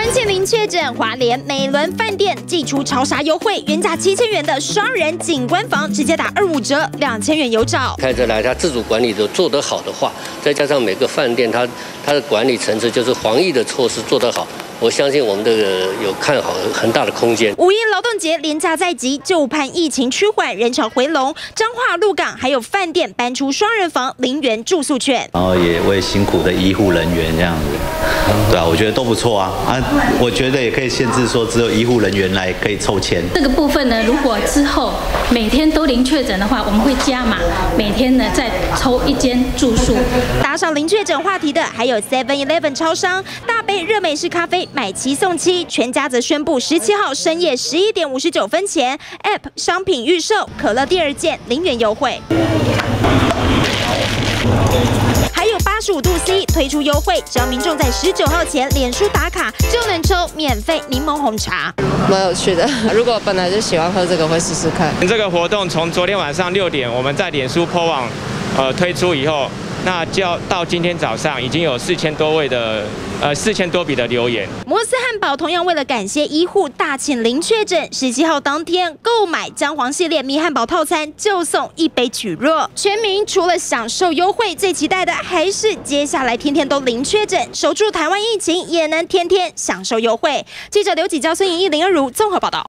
年前零确诊，华联美伦饭店祭出超杀优惠，原价7000元的双人景观房直接打25折，2000元有找。 开车来，他自主管理都做得好的话，再加上每个饭店它的管理层次就是防疫的措施做得好。 我相信我们这个有看好很大的空间。 5一劳动节连假在即，就盼疫情趋缓，人潮回笼。彰化、鹿港还有饭店搬出双人房0元住宿券， 然后也为辛苦的医护人员这样子，对啊，我觉得都不错啊。我觉得也可以限制说只有医护人员来可以抽签。 这个部分呢，如果之后每天都零确诊的话，我们会加码，每天呢再抽1间住宿。 搭上零确诊话题的还有 7-Eleven 超商，大杯热美式咖啡。 买7送7，全家则宣布17号深夜11点59分前 ，App 商品预售，可乐第2件0元优惠。还有85度 C 推出优惠，只要民众在19号前脸书打卡，就能抽免费柠檬红茶。 蛮有趣的，如果本来就喜欢喝这个，会试试看。 这个活动从昨天晚上6点，我们在脸书 po 网推出以后。 那就要到今天早上，已经有4000多笔的留言。 摩斯汉堡同样为了感谢医护，大请零确诊。17号当天购买姜黄系列米汉堡套餐，就送1杯蒟蒻。全民除了享受优惠，最期待的还是接下来天天都零确诊，守住台湾疫情，也能天天享受优惠。记者刘启娇、孙颖毅、林恩如综合报道。